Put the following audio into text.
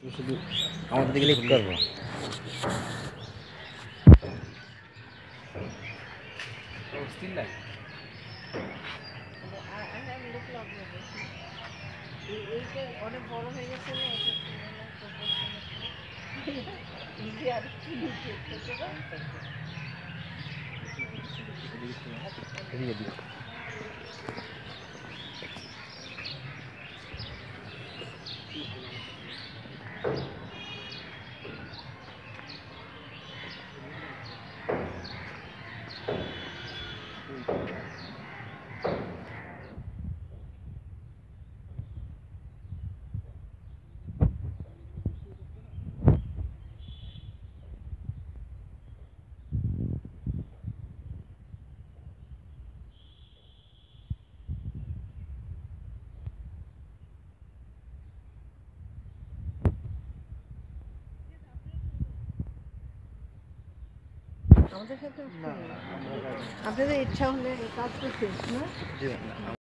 শুধু আমাদের দিকে লিফট করবো। অনেক বড় হয়ে গেছে না আমাদের সাথে আপনাদের ইচ্ছা হলে কাজ করতে না।